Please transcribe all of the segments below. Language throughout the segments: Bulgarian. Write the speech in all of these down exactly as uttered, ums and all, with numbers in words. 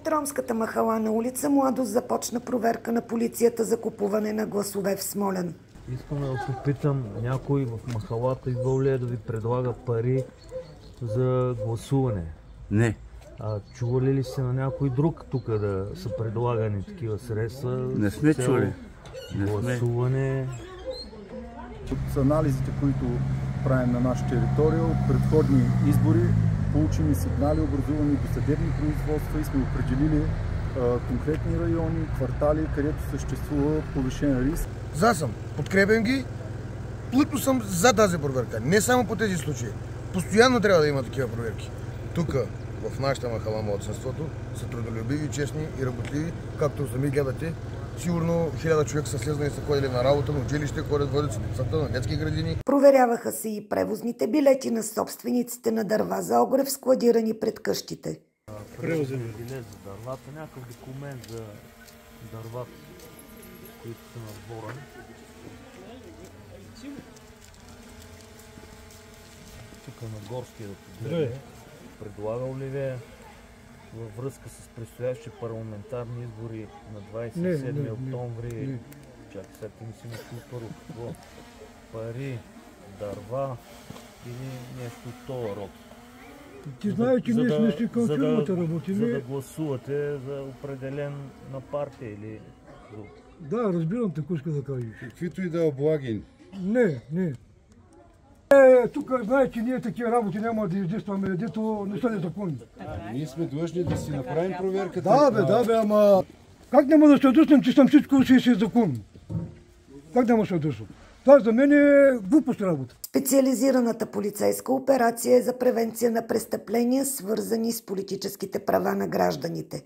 ромската махала на улица Младост започна проверка на полицията за купуване на гласове в Смолян. Искам да попитам, някой в махалата идвал ли е да ви предлага пари за гласуване? Не. А чували ли сте на някой друг тук да са предлагани такива средства? Не сме чули. Не гласуване. От анализите, които правим на наша територия, от предходни избори, получени сигнали, образувани до съдебни производства и сме определили а, конкретни райони, квартали, където съществува повишен риск. За съм. Подкрепям ги. Плътно съм за тази проверка. Не само по тези случаи. Постоянно трябва да има такива проверки. Тук, в нашата махала младсинството, са трудолюбиви, честни и работливи, както сами гледате. Сигурно хиляда човека са слезнали и са ходили на работа, на училище, ходят, водят си децата на детски градини. Проверяваха се и превозните билети на собствениците на дърва за огрев, складирани пред къщите. Превозен билет за дървата, някакъв документ за дървата, които са на сбора. Тук на горския да погледне. Предлагал ли ви във връзка с предстоящи парламентарни избори на двадесет и седми октомври? Чакай, сега ти ми си мисли първо какво? Пари, дърва или нещо от този род? Ти знаеш, че ние сме си към фирмата работим. За да гласувате за определен на партия или... Да, разбирам те, иска да кажеш. Каквито и да е облаги. Не, не. Е, тук знаете, че ние такива работи няма да издействаме, дето не са незаконни. Ние сме длъжни да си направим проверката. Да бе, да бе, ама... Как няма да се отдъснем, че съм всичко си си законно? Как няма да се отдъснем? Това за мен е глупост работа. Специализираната полицейска операция е за превенция на престъпления, свързани с политическите права на гражданите.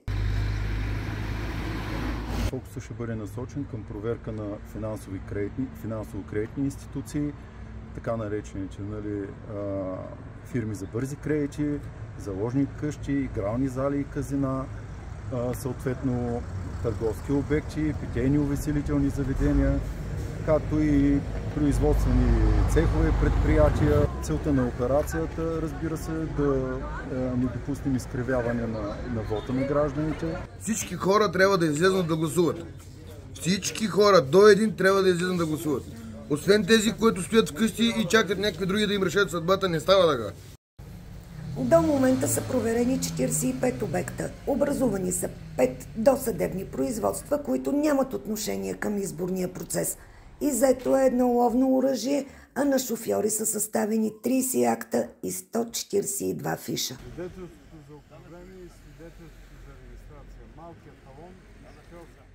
Фокусът ще бъде насочен към проверка на финансови кредитни, финансово-кредитни институции, така наречените нали, фирми за бързи кредити, заложни къщи, игрални зали и казина, съответно търговски обекти, питейни увеселителни заведения, както и производствени цехове, предприятия. Целта на операцията, разбира се, да не допуснем изкривяване на, на вота на гражданите. Всички хора трябва да излезнат да гласуват. Всички хора до един трябва да излезнат да гласуват. Освен тези, които стоят вкъщи и чакат някакви други да им решат съдбата, не става така. До момента са проверени четиридесет и пет обекта. Образувани са пет досъдебни производства, които нямат отношение към изборния процес. Иззето е едно ловно оръжие, а на шофьори са съставени тридесет акта и сто четиридесет и два фиша. Свидетелството за управление и свидетелството за регистрация. Малкият талон за шофьор.